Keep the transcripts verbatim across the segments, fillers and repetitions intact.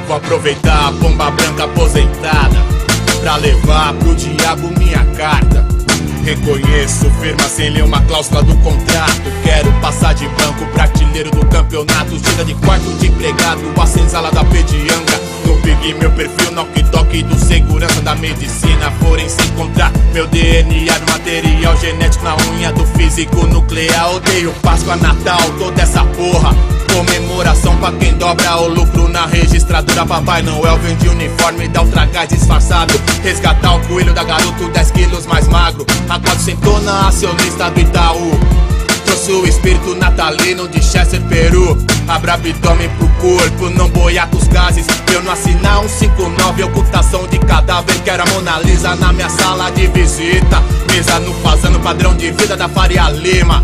Vou aproveitar a pomba branca aposentada pra levar pro diabo minha carta. Reconheço firma sem ler uma cláusula do contrato. Quero passar de banco pra artilheiro do campeonato. Chega de quarto de empregado, a senzala da pedianga. No Big meu perfil, knock-toque do segurança da medicina. Forem se encontrar meu D N A no material genético na unha do físico nuclear. Odeio Páscoa, Natal, toda essa porra. Comemoração pra quem dobra o lucro na registradora. Papai Noel vende uniforme e dá o tragás disfarçado. Resgatar o coelho da garoto dez quilos mais magro. A quatrocentona acionista do Itaú. Trouxe o espírito natalino de Chester, Peru. Abra abdômen pro corpo, não boiar com os gases. Eu não assinar um cinco nove, ocultação de cadáver. Quero a Mona Lisa na minha sala de visita. Mesa no fazano, padrão de vida da Faria Lima.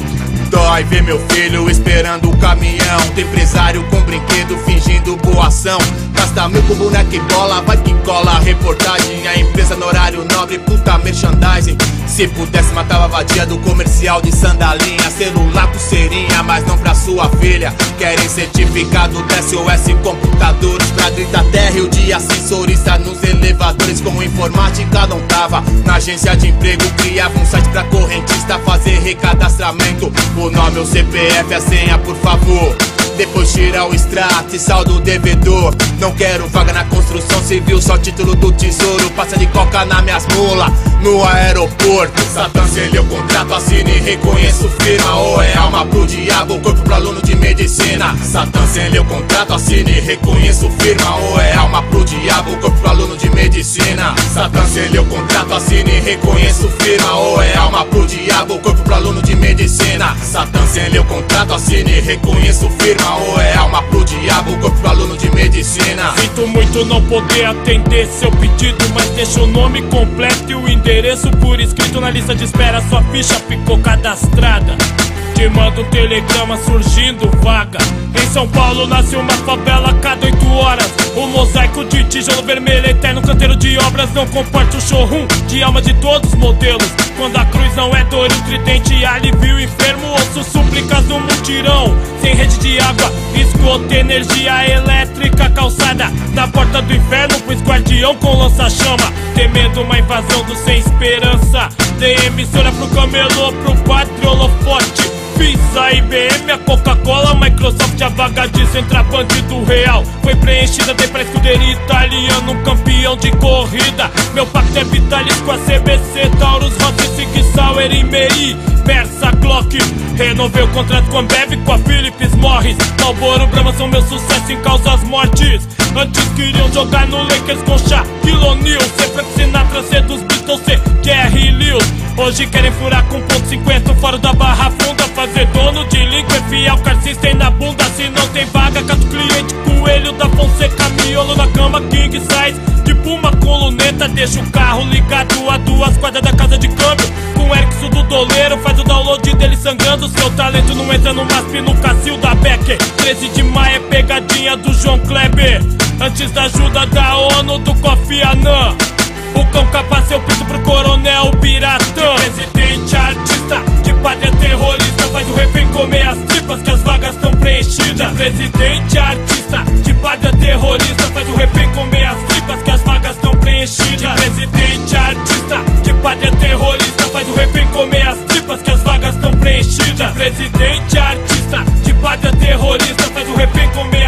Dói ver meu filho esperando o caminhão. Tem empresário com brinquedo fingindo boa ação. Gasta mil com boneco e bola, vai que cola a reportagem. A empresa no horário nobre, puta merchandising. Se pudesse matava a vadia do comercial de sandalinha. Celular, pulseirinha, mas não pra sua filha. Querem certificado da S O S computadores pra gritar terra e o de assessorista nos elevadores. Com informática não tava. Na agência de emprego criava um site pra correntista fazer recadastramento. O nome, o C P F, a senha, por favor. Depois tira o extrato e saldo o devedor. Não quero vaga na construção civil, só título do tesouro. Passa de coca na minhas mulas no aeroporto. Satã selhou o contrato, assine e reconheço firma. Ou é alma pro diabo, corpo pro aluno de medicina. Satã selhou o contrato, assine e reconheço firma. Ou é alma pro diabo, corpo pro aluno de medicina. Satã selhou o contrato, assine e reconheço firma. Ou é alma pro diabo, corpo pro aluno de medicina. Satã selhou o contrato, assine e reconheço firma. Ou é alma pro diabo, corpo pro aluno de medicina. Sinto muito não poder atender seu pedido, mas deixa o nome completo e o endereço por escrito na lista de espera. Sua ficha ficou cadastrada. Te mando um telegrama surgindo vaga. Em São Paulo nasce uma favela a cada oito horas. Um mosaico de tijolo vermelho, eterno canteiro de obras. Não comporta o showroom de alma de todos os modelos. Quando a cruz não é dor e o tridente alivia o enfermo. Ouço súplicas no mutirão, sem rede de água, esgoto, energia elétrica. Calçada na porta do inferno, pois guardião com lança-chama. Temendo uma invasão do sem esperança. Dei emissora pro camelô, pro pátrio holofote. Fiz a I B M, a Coca-Cola, a Microsoft. A vaga de centroavante do Real foi preenchida, dei pra escuderia italiano, um campeão de corrida. Meu pacto é Vitalis com a C B C, Taurus, Rossi, Sig Sauer e Mei, Versa, Glock. Renovei o contrato com a Ambev, com a Philips Morris. Marlboro, Brahma são meu sucesso em causas mortes. Antes queriam jogar no Lakers com Shaquille O'Neal. Ser Frank Sinatra, ser dos Beatles, ser Jerry Lewis. Hoje querem furar com ponto cinquenta fora da barra funda. Fazer dono de link, enfiar o car system na bunda. Se não tem vaga, cato cliente, coelho da Fonseca. Miolo na cama, king size, de puma com luneta. Deixa o carro ligado a duas quadras da casa de câmbio. Com o Erickson do doleiro, faz o download dele sangrando. Seu talento não entra no M A S P, no Cacil da Becker. treze de maio é pegadinha do João Kleber. Antes da ajuda da ONU, do Kofi Annan. O cão capa seu pinto pro coronel Piratã. Presidente, artista, de padre terrorista. Faz o refém comer as tripas que as vagas estão preenchidas. Presidente, artista, de padre terrorista. Faz o refém comer as tripas que as vagas estão preenchidas. Presidente, artista, de padre terrorista. Faz o refém comer as tripas que as vagas estão preenchidas. Presidente, artista, de padre terrorista. Faz o refém comer